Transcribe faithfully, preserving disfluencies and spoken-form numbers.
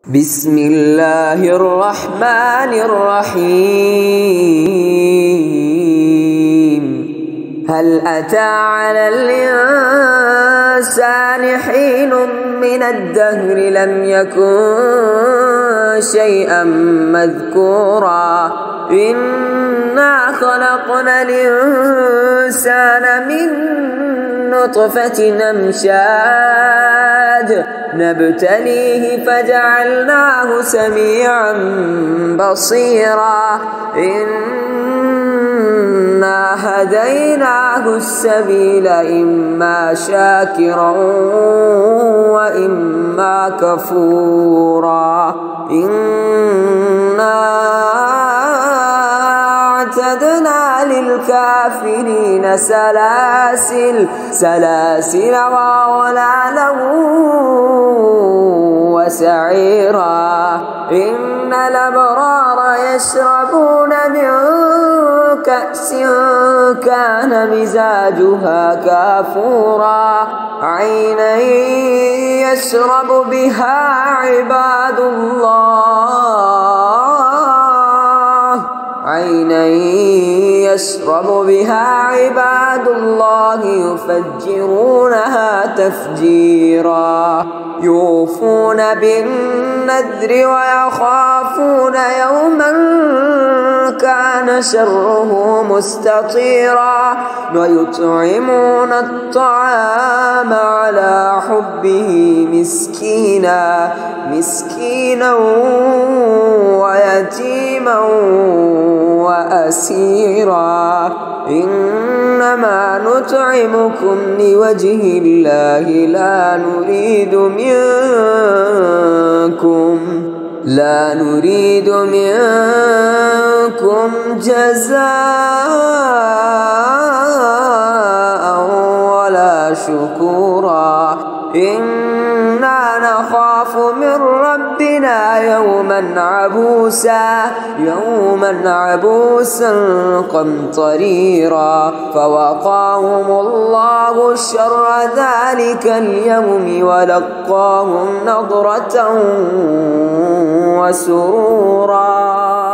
بسم الله الرحمن الرحيم هل أتى على الإنسان حين من الدهر لم يكن شيئا مذكورا إنا خلقنا الإنسان من نطفة أمشاج نبتليه فجعلناه سميعا بصيرا إنا هديناه السبيل إما شاكرا وإما كفورا إنا أعتدنا للكافرين سلاسل سلاسل وغلالا وسعيرا إن الأبرار يشربون من كأس كان مزاجها كافورا عينا يشرب بها عباد الله عينا يشرب بها عباد الله يفجرونها تفجيرا يوفون بالنذر ويخافون يوما كان شره مستطيرا ويطعمون الطعام على حبه مسكينا مسكينا ويتيما وأسيرا إنما نطعمكم لوجه الله لا نريد منكم لا نريد منكم جزاء ولا شكورا إنا نخاف من ربنا يوما عبوسا يوما عبوسا قمطريرا فوقاهم الله شر ذلك اليوم ولقاهم نضرة وسرورا.